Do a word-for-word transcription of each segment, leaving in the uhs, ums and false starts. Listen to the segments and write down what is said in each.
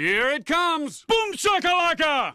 Here it comes! Boom shakalaka!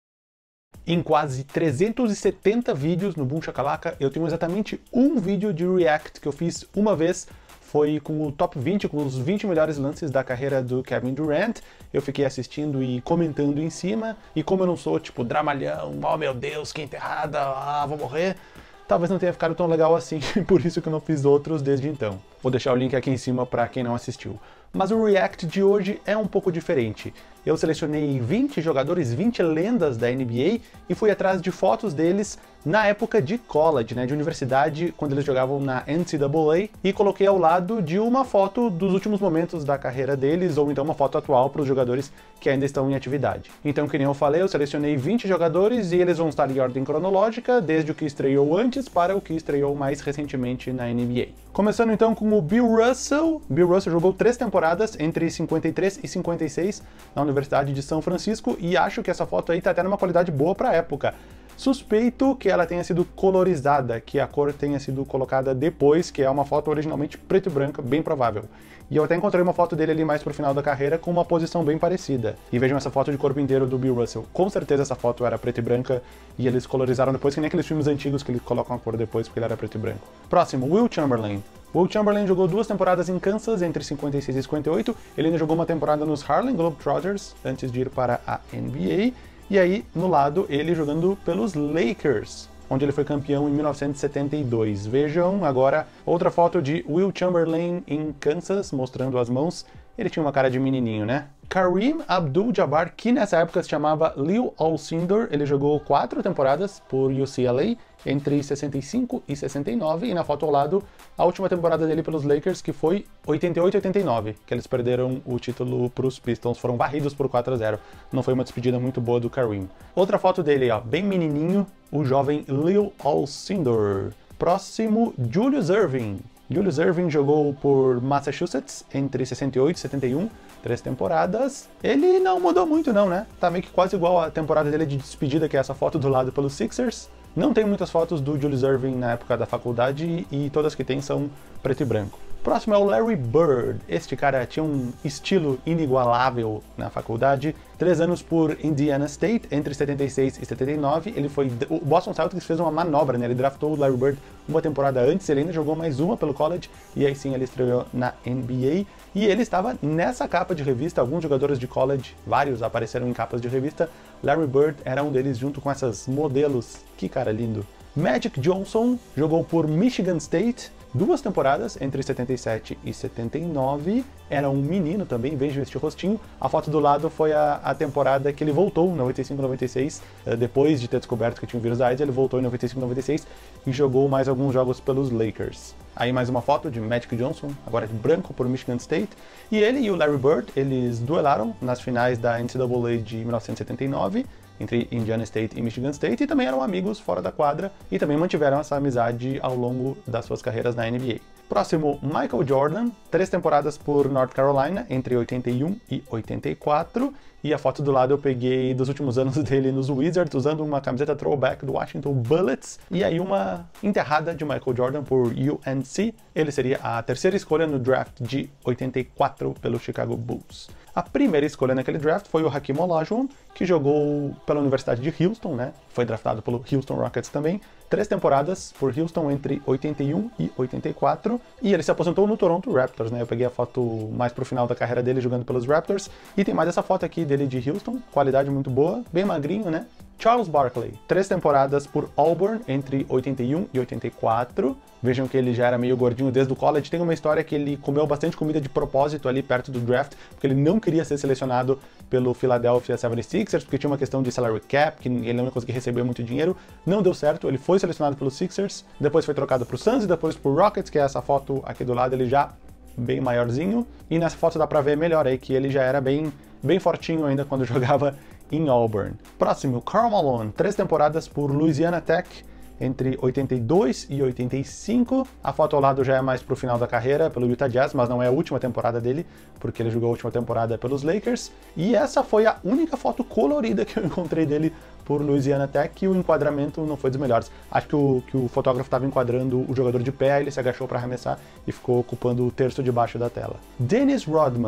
Em quase trezentos e setenta vídeos no Boom Shakalaka, eu tenho exatamente um vídeo de react que eu fiz uma vez. Foi com o top vinte, com os vinte melhores lances da carreira do Kevin Durant. Eu fiquei assistindo e comentando em cima. E como eu não sou, tipo, dramalhão, oh meu Deus, que enterrada, ah, vou morrer, talvez não tenha ficado tão legal assim, por isso que eu não fiz outros desde então. Vou deixar o link aqui em cima para quem não assistiu. Mas o react de hoje é um pouco diferente. Eu selecionei vinte jogadores, vinte lendas da N B A e fui atrás de fotos deles na época de college, né, de universidade, quando eles jogavam na N C double A, e coloquei ao lado de uma foto dos últimos momentos da carreira deles, ou então uma foto atual para os jogadores que ainda estão em atividade. Então, que nem eu falei, eu selecionei vinte jogadores e eles vão estar em ordem cronológica, desde o que estreou antes para o que estreou mais recentemente na N B A. Começando então com o Bill Russell. Bill Russell jogou três temporadas, entre cinquenta e três e cinquenta e seis, na Universidade de São Francisco, e acho que essa foto aí tá até numa qualidade boa para a época. Suspeito que ela tenha sido colorizada, que a cor tenha sido colocada depois, que é uma foto originalmente preto e branca, bem provável. E eu até encontrei uma foto dele ali mais pro final da carreira com uma posição bem parecida. E vejam essa foto de corpo inteiro do Bill Russell. Com certeza essa foto era preta e branca e eles colorizaram depois, que nem aqueles filmes antigos que eles colocam a cor depois porque ele era preto e branco. Próximo, Will Chamberlain. Will Chamberlain jogou duas temporadas em Kansas, entre cinquenta e seis e cinquenta e oito. Ele ainda jogou uma temporada nos Harlem Globetrotters, antes de ir para a N B A. E aí, no lado, ele jogando pelos Lakers, onde ele foi campeão em mil novecentos e setenta e dois. Vejam agora outra foto de Will Chamberlain em Kansas, mostrando as mãos. Ele tinha uma cara de menininho, né? Kareem Abdul-Jabbar, que nessa época se chamava Lew Alcindor, ele jogou quatro temporadas por U C L A, entre sessenta e cinco e sessenta e nove, e na foto ao lado, a última temporada dele pelos Lakers, que foi oitenta e oito a oitenta e nove, que eles perderam o título para os Pistons, foram varridos por quatro a zero. Não foi uma despedida muito boa do Kareem. Outra foto dele, ó, bem menininho, o jovem Lew Alcindor. Próximo, Julius Erving. Julius Erving jogou por Massachusetts entre sessenta e oito e setenta e um, três temporadas. Ele não mudou muito não, né? Tá meio que quase igual a temporada dele de despedida, que é essa foto do lado pelos Sixers. Não tem muitas fotos do Julius Erving na época da faculdade e todas que tem são preto e branco. Próximo é o Larry Bird. Este cara tinha um estilo inigualável na faculdade. Três anos por Indiana State, entre setenta e seis e setenta e nove. Ele foi... O Boston Celtics fez uma manobra, né? Ele draftou o Larry Bird uma temporada antes, ele ainda jogou mais uma pelo college, e aí sim ele estreou na N B A. E ele estava nessa capa de revista. Alguns jogadores de college, vários apareceram em capas de revista. Larry Bird era um deles, junto com essas modelos. Que cara lindo. Magic Johnson jogou por Michigan State duas temporadas, entre setenta e sete e setenta e nove. Era um menino também, vejo este rostinho. A foto do lado foi a, a temporada que ele voltou, noventa e cinco noventa e seis. Depois de ter descoberto que tinha o vírus da AIDS, ele voltou em noventa e cinco noventa e seis e jogou mais alguns jogos pelos Lakers. Aí mais uma foto de Magic Johnson, agora de branco, por Michigan State. E ele e o Larry Bird, eles duelaram nas finais da N C double A de mil novecentos e setenta e nove. Entre Indiana State e Michigan State, e também eram amigos fora da quadra, e também mantiveram essa amizade ao longo das suas carreiras na N B A. Próximo, Michael Jordan, três temporadas por North Carolina, entre oitenta e um e oitenta e quatro, e a foto do lado eu peguei dos últimos anos dele nos Wizards, usando uma camiseta throwback do Washington Bullets, e aí uma enterrada de Michael Jordan por U N C. Ele seria a terceira escolha no draft de oitenta e quatro pelo Chicago Bulls. A primeira escolha naquele draft foi o Hakeem Olajuwon, que jogou pela Universidade de Houston, né? Foi draftado pelo Houston Rockets também. Três temporadas por Houston entre oitenta e um e oitenta e quatro. E ele se aposentou no Toronto Raptors, né? Eu peguei a foto mais pro final da carreira dele jogando pelos Raptors. E tem mais essa foto aqui dele de Houston, qualidade muito boa, bem magrinho, né? Charles Barkley, três temporadas por Auburn entre oitenta e um e oitenta e quatro. Vejam que ele já era meio gordinho desde o college. Tem uma história que ele comeu bastante comida de propósito ali perto do draft, porque ele não queria ser selecionado pelo Philadelphia setenta e seis ers, porque tinha uma questão de salary cap, que ele não ia conseguir receber muito dinheiro. Não deu certo, ele foi selecionado pelo Sixers, depois foi trocado pro Suns e depois pro Rockets, que é essa foto aqui do lado, ele já bem maiorzinho. E nessa foto dá pra ver melhor aí que ele já era bem, bem fortinho ainda quando jogava em Auburn. Próximo, Karl Malone, três temporadas por Louisiana Tech, entre oitenta e dois e oitenta e cinco. A foto ao lado já é mais pro final da carreira, pelo Utah Jazz, mas não é a última temporada dele, porque ele jogou a última temporada pelos Lakers. E essa foi a única foto colorida que eu encontrei dele por Louisiana Tech, e o enquadramento não foi dos melhores. Acho que o, que o fotógrafo estava enquadrando o jogador de pé, ele se agachou para arremessar e ficou ocupando o terço de baixo da tela. Dennis Rodman,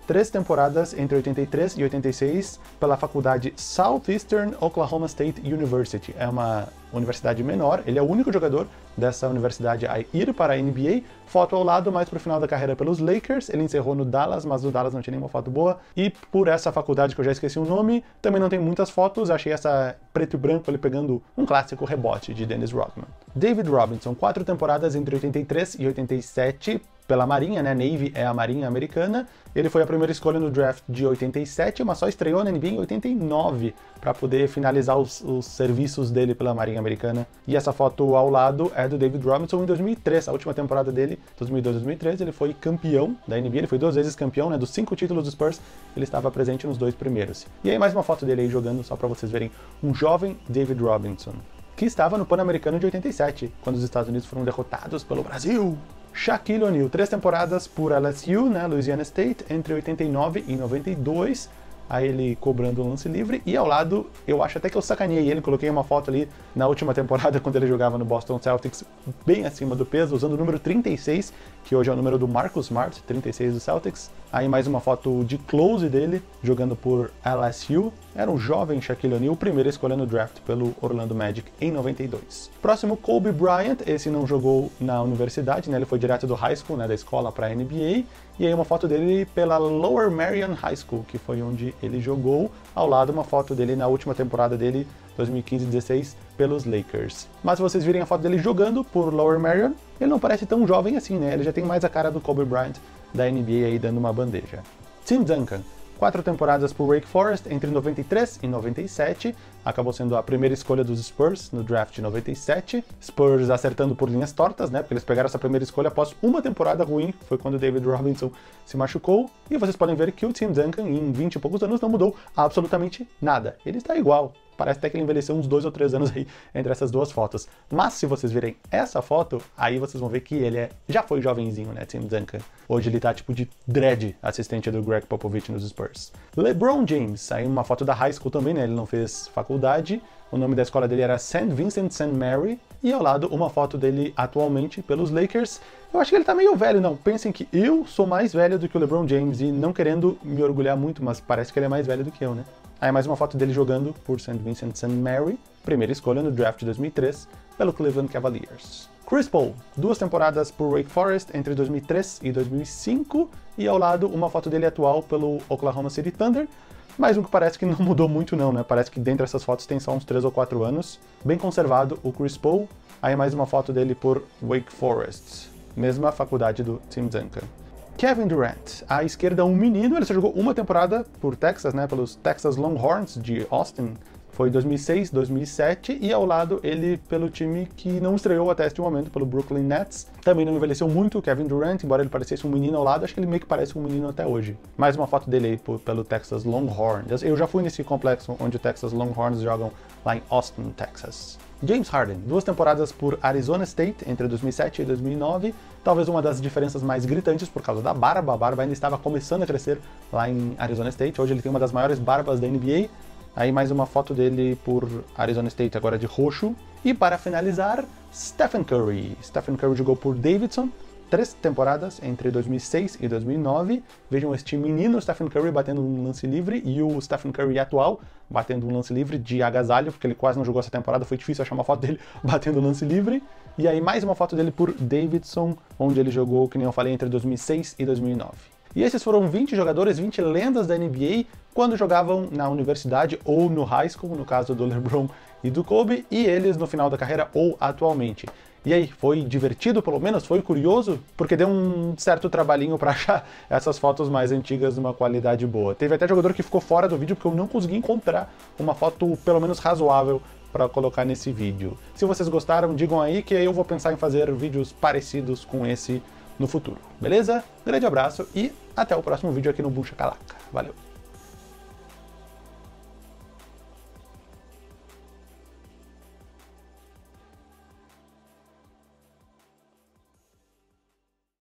três temporadas entre oitenta e três e oitenta e seis pela faculdade Southeastern Oklahoma State University. É uma universidade menor, ele é o único jogador dessa universidade a ir para a N B A. Foto ao lado, mais pro final da carreira pelos Lakers, ele encerrou no Dallas, mas o Dallas não tinha nenhuma foto boa. E por essa faculdade que eu já esqueci o nome, também não tem muitas fotos, achei essa preto e branco ele pegando um clássico rebote de Dennis Rodman. David Robinson, quatro temporadas entre oitenta e três e oitenta e sete, pela Marinha, né? Navy é a Marinha americana. Ele foi a primeira escolha no draft de oitenta e sete, mas só estreou na N B A em oitenta e nove para poder finalizar os, os serviços dele pela Marinha americana. E essa foto ao lado é do David Robinson em dois mil e três, a última temporada dele, dois mil e dois, dois mil e treze, ele foi campeão da N B A, ele foi duas vezes campeão, né? Dos cinco títulos do Spurs, ele estava presente nos dois primeiros. E aí mais uma foto dele aí jogando, só para vocês verem, um jovem David Robinson, que estava no Pan-Americano de oitenta e sete, quando os Estados Unidos foram derrotados pelo Brasil. Shaquille O'Neal, três temporadas por L S U, né, Louisiana State, entre oitenta e nove e noventa e dois, aí ele cobrando um lance livre, e ao lado, eu acho até que eu sacaneei ele, coloquei uma foto ali na última temporada, quando ele jogava no Boston Celtics, bem acima do peso, usando o número trinta e seis, que hoje é o número do Marcus Smart, trinta e seis do Celtics. Aí mais uma foto de close dele, jogando por L S U. Era um jovem Shaquille O'Neal, primeira escolha no draft pelo Orlando Magic em noventa e dois. Próximo, Kobe Bryant, esse não jogou na universidade, né? Ele foi direto do high school, né, da escola para a N B A. E aí uma foto dele pela Lower Merion High School, que foi onde ele jogou. Ao lado uma foto dele na última temporada dele, dois mil e quinze dezesseis, pelos Lakers. Mas se vocês virem a foto dele jogando por Lower Merion, ele não parece tão jovem assim, né? Ele já tem mais a cara do Kobe Bryant da N B A aí dando uma bandeja. Tim Duncan, quatro temporadas por Wake Forest entre noventa e três e noventa e sete, acabou sendo a primeira escolha dos Spurs no draft de noventa e sete. Spurs acertando por linhas tortas, né? Porque eles pegaram essa primeira escolha após uma temporada ruim, foi quando o David Robinson se machucou. E vocês podem ver que o Tim Duncan em vinte e poucos anos não mudou absolutamente nada. Ele está igual. Parece até que ele envelheceu uns dois ou três anos aí entre essas duas fotos. Mas se vocês virem essa foto, aí vocês vão ver que ele é, já foi jovenzinho, né, Tim Duncan. Hoje ele tá tipo de dread, assistente do Greg Popovich nos Spurs. LeBron James, aí uma foto da high school também, né, ele não fez faculdade. O nome da escola dele era Saint Vincent Saint Mary. E ao lado uma foto dele atualmente pelos Lakers. Eu acho que ele tá meio velho, não. Pensem que eu sou mais velho do que o LeBron James e não querendo me orgulhar muito, mas parece que ele é mais velho do que eu, né? Aí mais uma foto dele jogando por Saint Vincent Saint Mary, primeira escolha no draft de dois mil e três, pelo Cleveland Cavaliers. Chris Paul, duas temporadas por Wake Forest entre dois mil e três e dois mil e cinco, e ao lado uma foto dele atual pelo Oklahoma City Thunder, mais um que parece que não mudou muito não, né? Parece que dentro dessas fotos tem só uns três ou quatro anos. Bem conservado o Chris Paul, aí mais uma foto dele por Wake Forest, mesma faculdade do Tim Duncan. Kevin Durant, à esquerda um menino, ele só jogou uma temporada por Texas, né, pelos Texas Longhorns de Austin, foi dois mil e seis, dois mil e sete, e ao lado ele pelo time que não estreou até este momento, pelo Brooklyn Nets. Também não envelheceu muito o Kevin Durant, embora ele parecesse um menino ao lado, acho que ele meio que parece um menino até hoje. Mais uma foto dele aí por, pelo Texas Longhorns. Eu já fui nesse complexo onde o Texas Longhorns jogam lá em Austin, Texas. James Harden, duas temporadas por Arizona State, entre dois mil e sete e dois mil e nove, talvez uma das diferenças mais gritantes por causa da barba, a barba ainda estava começando a crescer lá em Arizona State, hoje ele tem uma das maiores barbas da N B A, aí mais uma foto dele por Arizona State agora de roxo, e para finalizar, Stephen Curry. Stephen Curry jogou por Davidson, três temporadas entre dois mil e seis e dois mil e nove. Vejam este menino Stephen Curry batendo um lance livre e o Stephen Curry atual batendo um lance livre de agasalho, porque ele quase não jogou essa temporada, foi difícil achar uma foto dele batendo lance livre. E aí mais uma foto dele por Davidson, onde ele jogou, que nem eu falei, entre dois mil e seis e dois mil e nove. E esses foram vinte jogadores, vinte lendas da N B A quando jogavam na universidade ou no high school, no caso do LeBron e do Kobe, e eles no final da carreira ou atualmente. E aí, foi divertido, pelo menos? Foi curioso? Porque deu um certo trabalhinho para achar essas fotos mais antigas numa qualidade boa. Teve até jogador que ficou fora do vídeo porque eu não consegui encontrar uma foto pelo menos razoável para colocar nesse vídeo. Se vocês gostaram, digam aí que eu vou pensar em fazer vídeos parecidos com esse no futuro. Beleza? Grande abraço e até o próximo vídeo aqui no Boom Shakalaka. Valeu!